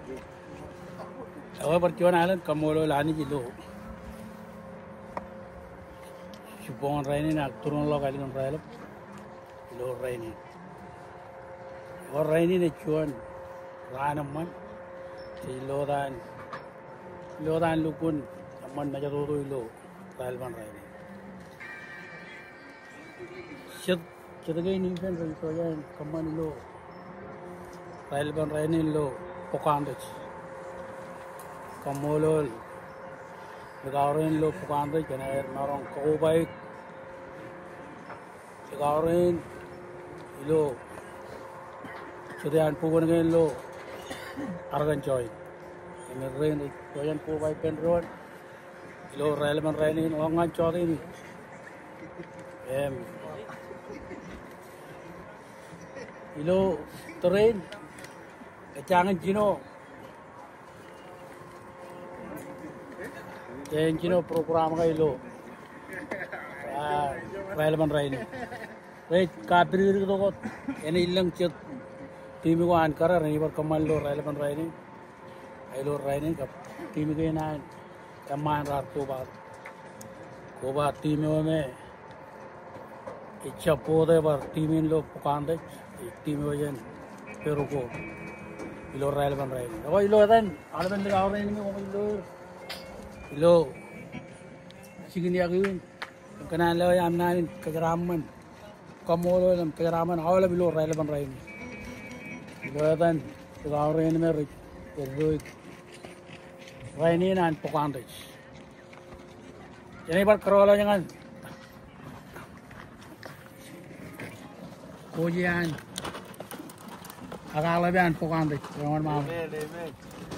Awal perjuangan alam kamu lani jilo. Supong raini nak turun lo kali kan railo. Lo raini. Or raini ni cuan ranaman. Lo dan lukun aman najar tu lo railban raini. Cedagi ni kan railban kaman lo railban raini lo pokandach. Kamolol, Gaurin lo Pukandri, and I Narong Kobike, Gaurin, Lo, Sudan Pugan lo, Argan Joy, and the rain, Joyan Kobike Pen Road, Lo Railman Rainin, Wangan Chorin, Lo, the rain, a Chang Gino. Jangan program kau ilo, relevan raini. Baik kabir itu kau, ini ilang cek tim itu angkara ini berkemal lo relevan raini, ilo raini kap tim itu ina keman rar kobat tim itu me, icha pode bar tim ini lo pukande, tim itu jen peruko, ilo relevan raini. Kau ilo kan, ada benda kau raini kau ilo. Ilo, sigini agin, kanan lo yang nain kegeraman, kamolo yang kegeraman, awal bilo relevan raini. Ilo dan kau raini mer, ilo raini nan pukandich. Jadi bar kerola jangan, kujian, agak lebih an pukandich, jangan mahu.